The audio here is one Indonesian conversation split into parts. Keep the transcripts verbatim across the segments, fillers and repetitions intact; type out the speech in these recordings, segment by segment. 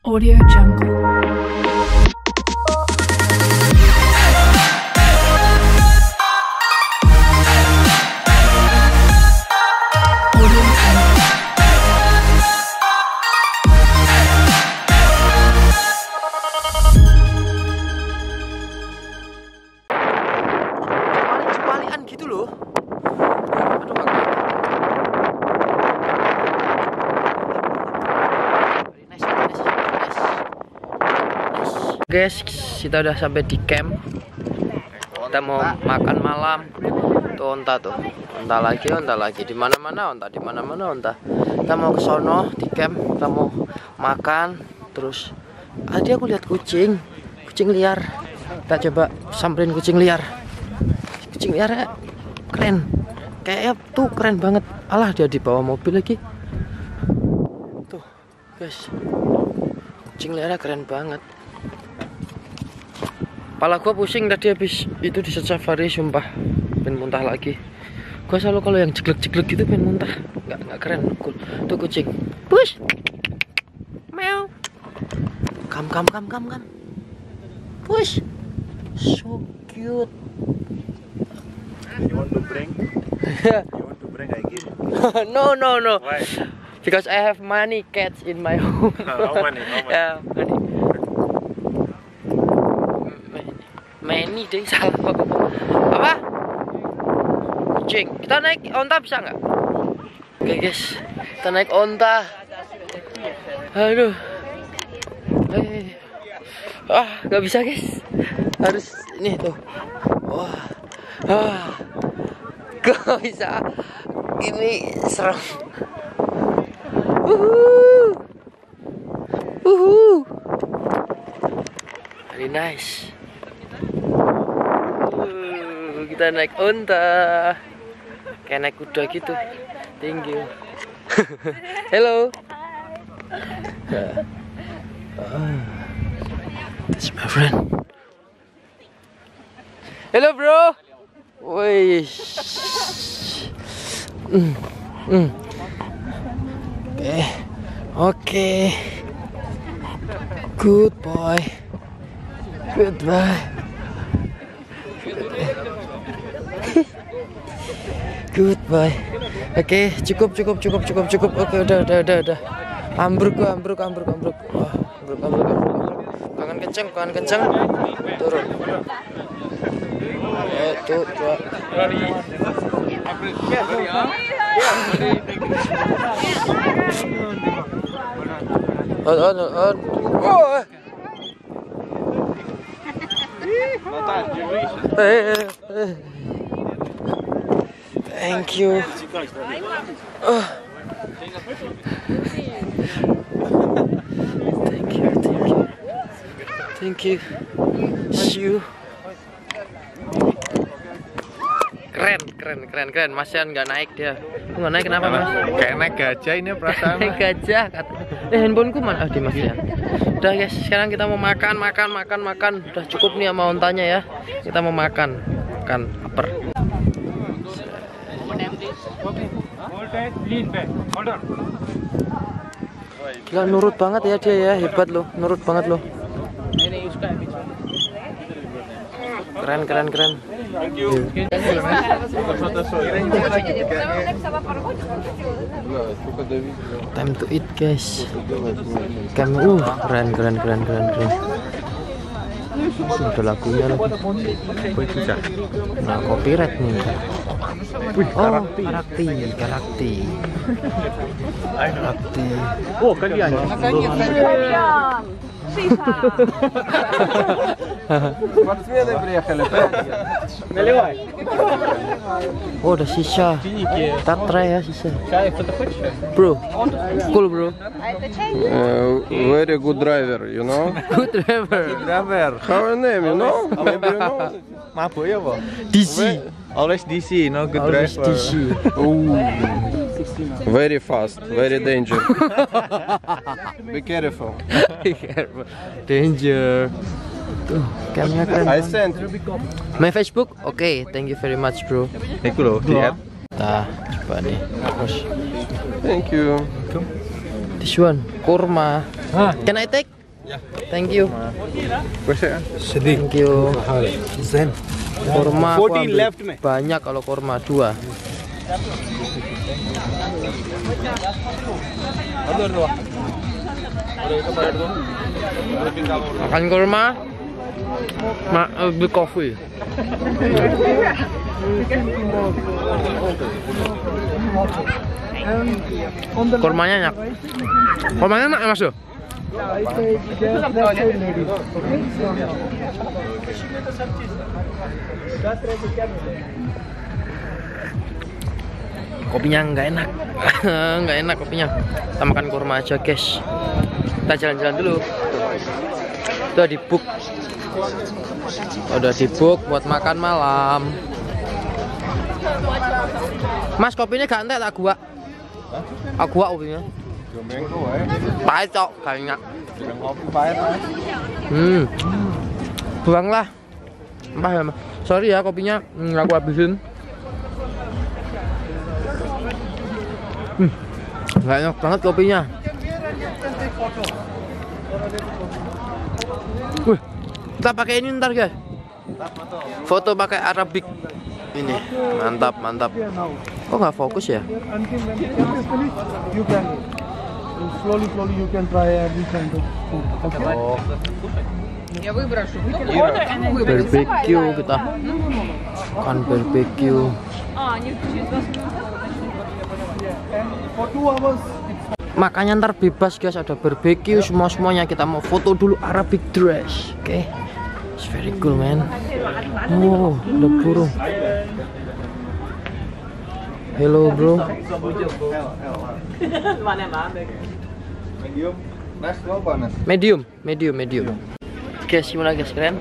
Audio Jungle. Balikan gitu loh. Guys, kita udah sampai di camp. Kita mau makan malam. Tuh onta tuh, onta lagi, onta lagi. Di mana-mana onta, di mana-mana onta. Kita mau ke sono di camp. Kita mau makan. Terus, tadi aku lihat kucing, kucing liar. Kita coba samperin kucing liar. Kucing liarnya keren, kayaknya tuh keren banget. Alah, dia di bawah mobil lagi. Tuh, guys, kucing liarnya keren banget. Kepala gua pusing tadi habis itu di safari, sumpah pengen muntah lagi. Gua selalu kalau yang jeglek-jeglek gitu pengen muntah, nggak nggak keren. Tuh kucing, push, meow, kam kam kam kam kam, push, so cute. You want to bring? You want to bring I give? No no no. Why? Because I have many cats in my home. How many? How many? Yeah, many. Many deh, salah kok. Apa? Kucing. Kita naik onta bisa nggak? Oke guys, kita naik onta. Aduh. Eh. Ah, nggak bisa guys. Harus ini tuh. Wah. Ah. Gak bisa. Ini serem. Uhu. Uhu. Very nice. Uh, kita naik onta. Kayak naik kuda gitu. Thank you. Hello. That's my friend. Hello bro. Wih. Mm. Mm. Oke. Okay. Oke. Okay. Good boy. Goodbye. Goodbye. Oke, okay, cukup cukup cukup cukup cukup. Oke, okay, udah udah udah udah. Ambruk gua, ambruk ambruk ambruk. Wah, ambruk ambruk ambruk. Tangan kenceng, tangan kenceng. Turun. Eh, tuh, dua. On on on. Oh. Eh, eh. Thank you. Oh. Thank you, thank you, thank you. See you. Keren, keren, keren, keren. Masian nggak naik dia. Nggak naik kenapa mas? Kayak naik gajah ini perasaan. Naik gajah. Eh handphoneku mana? Ah di mas ya. Udah guys, sekarang kita mau makan, makan, makan, makan. Udah cukup nih sama ontanya ya. Kita mau makan, makan lapar. Gila, nurut banget ya dia ya, hebat loh, nurut banget loh. Keren, keren, keren. Time to eat guys. Kamu, uh, keren, keren, keren, keren, keren. Ada lagunya lagi. Nah, copyright nih. Oh, karakti, karakti. Karakti. Oh, kalian. Oh, ada sisa. Kita try ya sisa. Bro, cool bro. Uh, very good driver, you know. Good driver. Driver. How a name, you know? Maybe you know. Mabuk ya, Bang? D C. Always D C, no good Always driver. D C. Ooh. Very fast, very dangerous. Be careful. Be careful. Danger. Tuh, camnya keren. I sent. My Facebook, oke, okay, thank you very much bro. Iku loh, di app. Nah, coba nih. Terus. Thank you. This one, kurma. Can I take? Thank you. Sedih. Thank you. Zen. Kurma aku fourteen ambil left, me. banyak kalau kurma dua. Makan kurma, ma beli kopi. Kurmanya enak. Kurmanya enak ya Mas? Kopinya nggak enak. Nggak enak kopinya. Kita makan kurma aja guys. Kita jalan-jalan dulu. Udah di book. Udah di book buat makan malam. Mas, kopinya gak entek tak gua. Aku gua kopinya. Pahit cok, gak enak. Hmm. Buanglah. Mbah ya, sorry ya kopinya nggak aku habisin. Hmm. Nggak enak banget kopinya. Wih, kita pakai ini ntar guys. Foto pakai Arabic. Ini mantap mantap. Kok nggak fokus ya? Slowly, slowly you can try everything. Oh. Barbecue kita. Kan barbecue. For two hours. Makanya ntar bebas guys, ada barbecue semua semuanya. Kita mau foto dulu Arabic dress, oke? Okay? It's very cool man. Oh, ada burung. Hello bro. Medium, medium, medium. Guys, gimana guys, keren?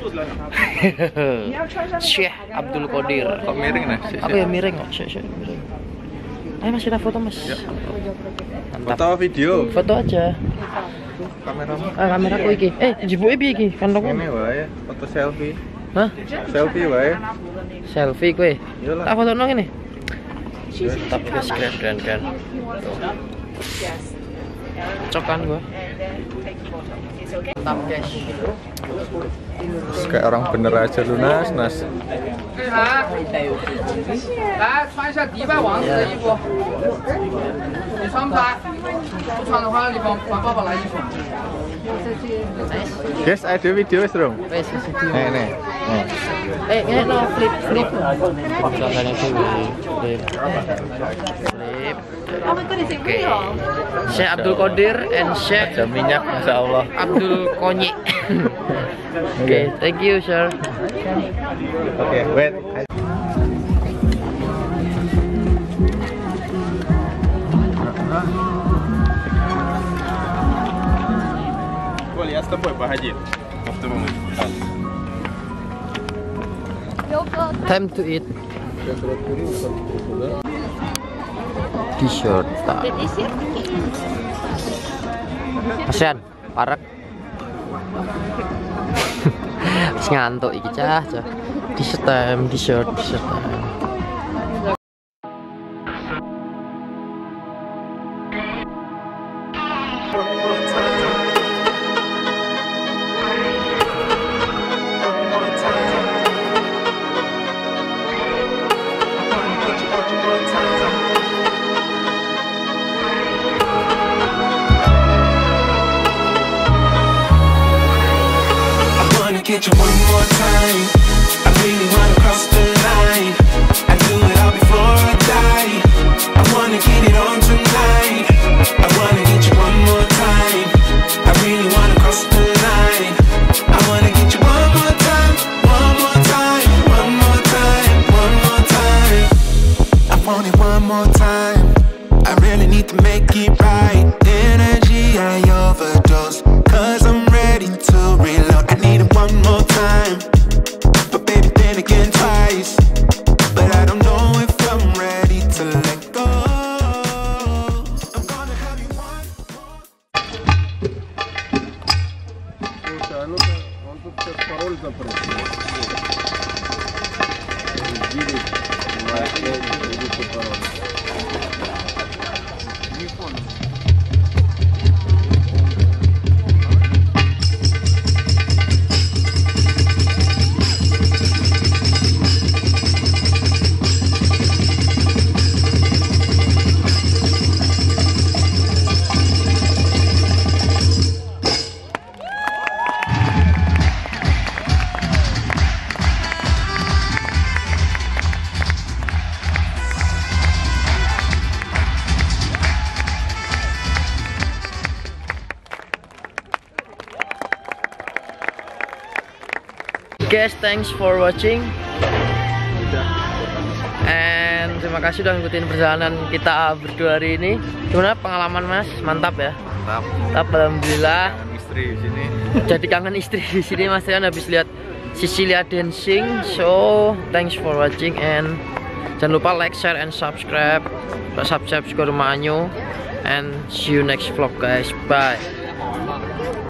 Syekh Abdul Qadir. Kok miring nah? Aku ya miring kok, Syekh, Syekh miring. Ayo mas, kita foto mas. Mantap. Foto video. Foto aja. Kamera. Ah, kameraku iki. Eh, jibuke piye iki? Kan aku. Ini wae, foto selfie. Hah? Selfie wae. Selfie kowe. Iyalah. Tak foto nang ngene. Mantap guys, keren keren keren. Cocok kan gua. Mantap guys. Kayak orang bener aja lu Nas, Nas. 来穿一下迪拜王子的衣服，你穿不穿？不穿的话，你帮帮爸爸拿衣服。 Guys, ada video dong. Wes, wes, wes. Nih, nih. Nih. Eh, ini no flip, flip. Contohnya flip, flip, flip. Oke. Syekh Abdul Qadir and Syekh Ada minyak, masya Allah. Abdul Konyi. Oke, thank you sir. Oke, wait. Я с тобой, погоди. Time to eat. T-shirt. Kasihan, parek. Wis ngantuk iki cah, cah. T-shirt time, t-shirt, t-shirt time. Get you one more time. I really wanna cross the line. I do it all before I die. I wanna get it on tonight. I wanna get you one more time. I really wanna cross the line. I wanna get you one more time, one more time, one more time, one more time. I want it one more time. I really need to make it right. Energy I overdose, cause I'm ready to reload. I need it one more time, but baby then again twice. But I don't know if I'm ready to let go. I'm gonna have you one more. guys, thanks for watching. And terima kasih udah ngikutin perjalanan kita berdua hari ini. Gimana pengalaman Mas? Mantap ya? Mantap. Mantap, alhamdulillah. Kangen istri di sini. Jadi kangen istri di sini Mas Rian habis lihat Sicilia dancing. So thanks for watching and jangan lupa like, share, and subscribe. Subscribe ke rumah Anyo. And see you next vlog guys. Bye.